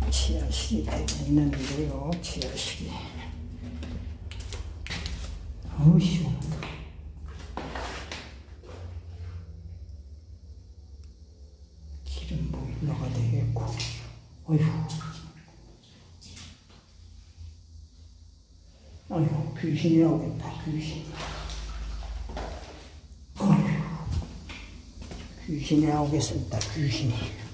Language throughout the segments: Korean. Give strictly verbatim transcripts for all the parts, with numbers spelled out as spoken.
지하실이 되겠는데요. 지하실이. 어우 시원하다. 기름 보일러가 되겠고. 어휴. 어휴, 귀신이 나오겠다. 귀신. 어휴. 귀신이 나오겠습니다. 귀신이.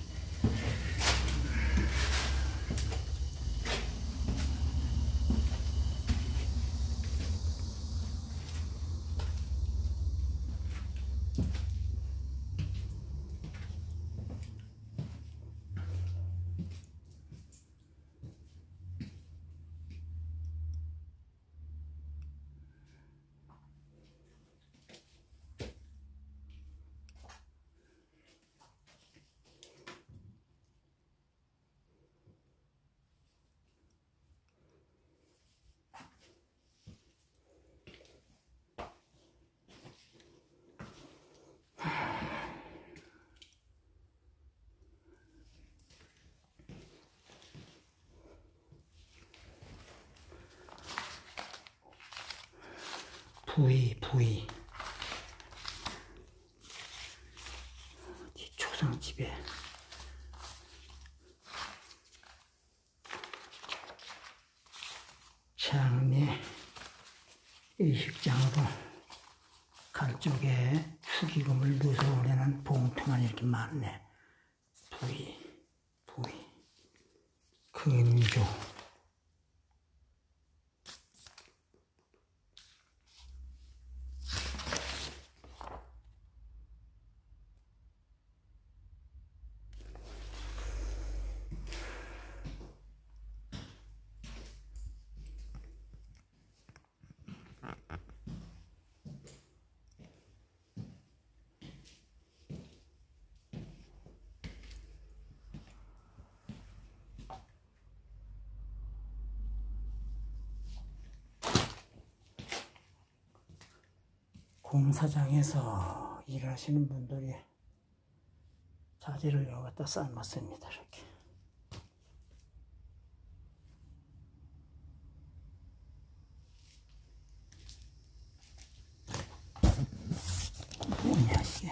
부위, 부위. 초상집에 장례 의식장으로 갈 쪽에 축의금을 넣어서 오려는 봉투만 이렇게 많네. 부위, 부위, 근조. 공사장에서 일하시는 분들이 자재를 여기 갖다 삶았습니다. 이렇게. 뭐냐 이게.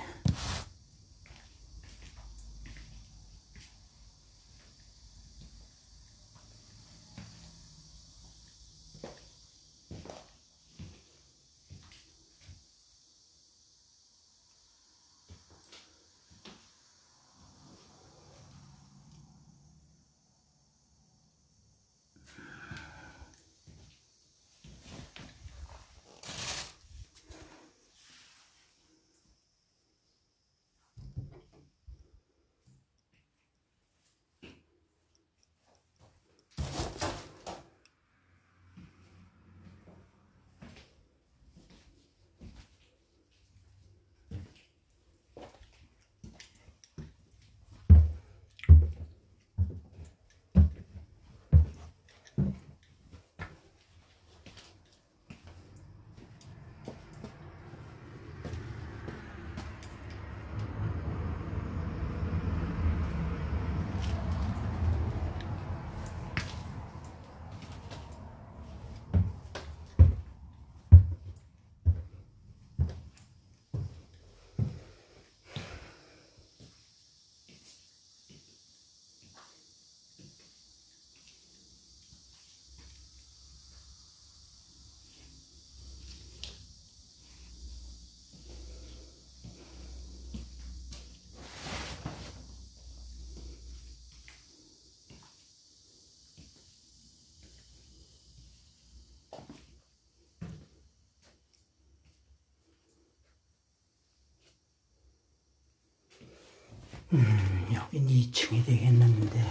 음, 여긴 이 층이 되겠는데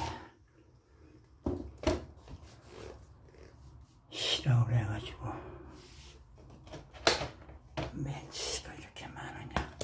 시라고 그래가지고 멘치가 이렇게 많으냐.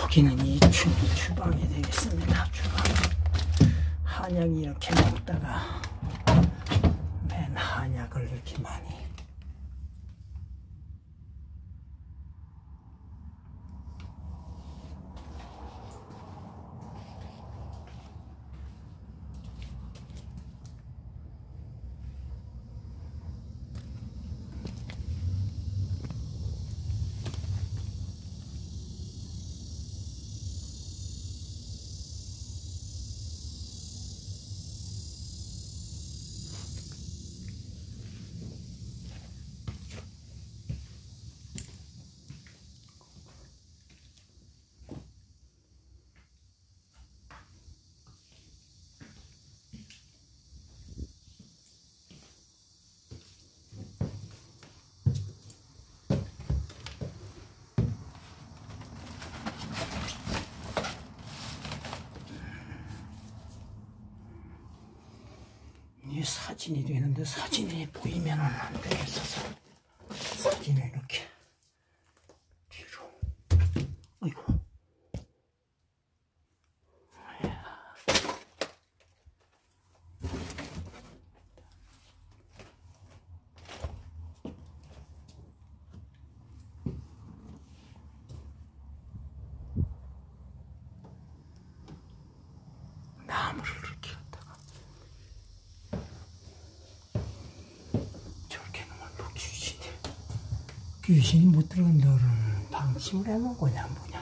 여기는 이 층 주방이 되겠습니다. 주방. 한약이 이렇게 먹다가 맨 한약을 이렇게 많이. 이 사진이 되는데 사진이 보이면은 안 되겠어서 사진을 이렇게 뒤로. 아이고. 나무를 이렇게 갖다가 저렇게 놓으면 또 귀신이 귀신이 못 들어간다는 방침을 해놓은 거냐 뭐냐.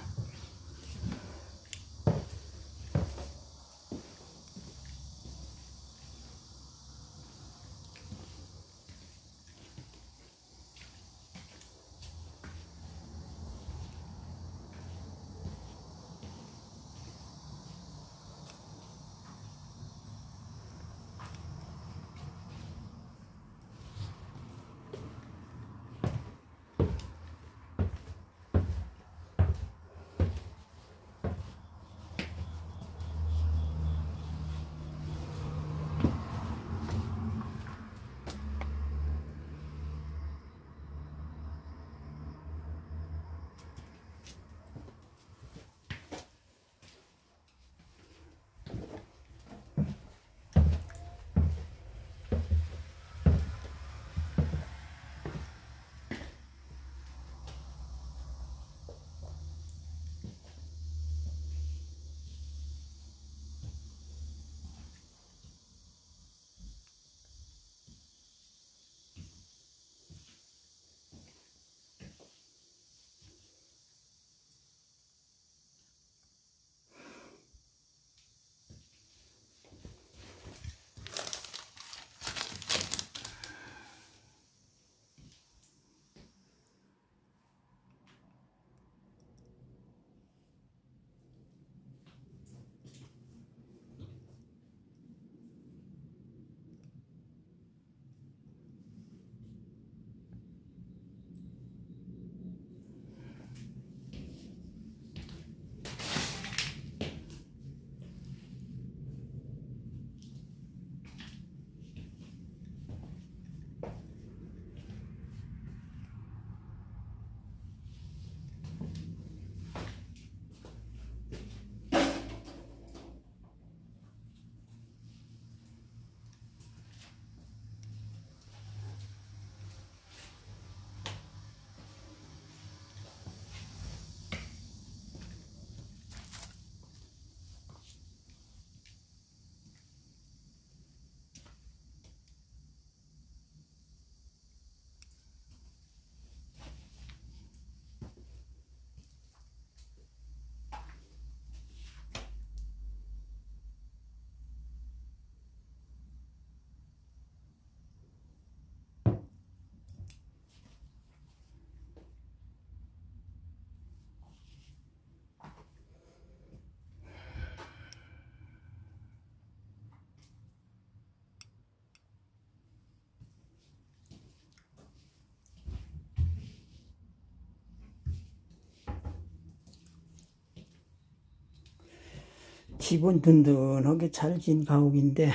집은 든든하게 잘 지은 가옥인데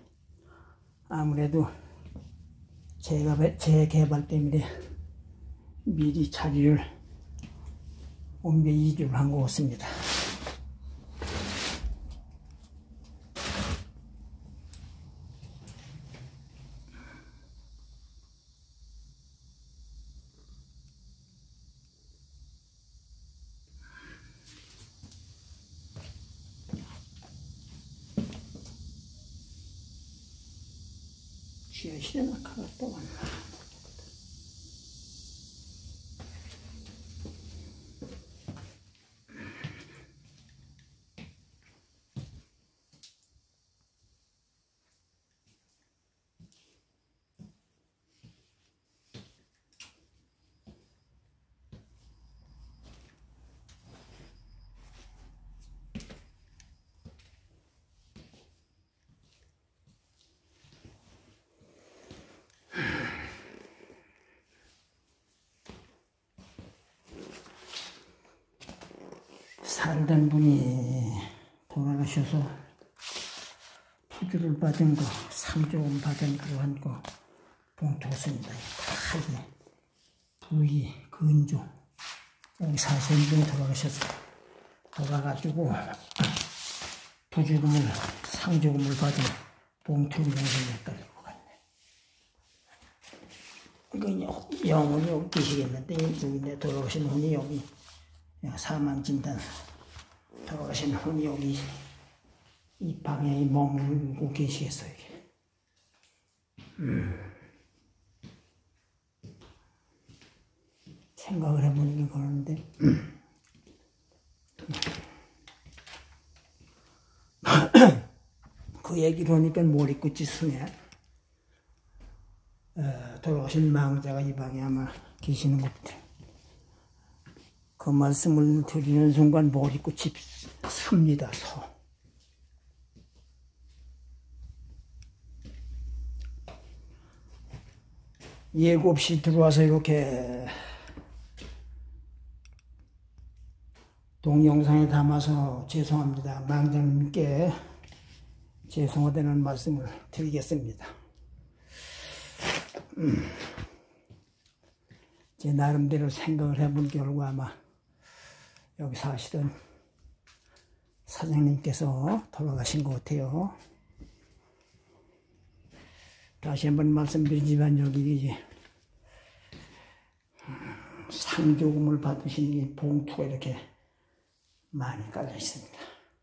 아무래도 재개발, 재개발 때문에 미리 자리를 옮겨 이주를 한 것 같습니다. 쥐어 시대나 가갔다 왔나. 살던 분이 돌아가셔서 푸주를 받은 거, 상조금 받은 그러한 거 봉투였습니다. 다 이게 부위, 근조, 여기 사시는 분이 돌아가셔서 돌아가지고 부주금을, 상조금을 받은 봉투를 영상에 깔리고 갔네. 이거 영혼이 여기 계시겠는데, 여기 돌아가신 분이 여기 사망진단 돌아가신 분이 여기 이 방에 머물고 계시겠어요. 음. 생각을 해보는 게 그러는데 음. 그 얘기를 하니까 머리끝이 순해. 어, 돌아가신 망자가 이 방에 아마 계시는 것 같아요. 그 말씀을 드리는 순간 머리끝이 습니다. 서. 예고 없이 들어와서 이렇게 동영상에 담아서 죄송합니다. 망자님께 죄송하다는 말씀을 드리겠습니다. 음. 제 나름대로 생각을 해본 결과 아마 여기 사시던 사장님께서 돌아가신 것 같아요. 다시 한번 말씀드리지만 여기 이제 상조금을 받으신 봉투가 이렇게 많이 깔려 있습니다.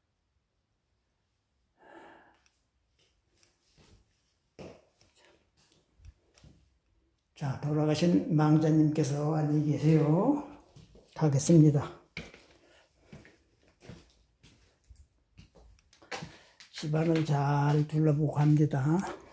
자, 돌아가신 망자님께서 안녕히 계세요. 가겠습니다. 집안을 잘 둘러보고 갑니다.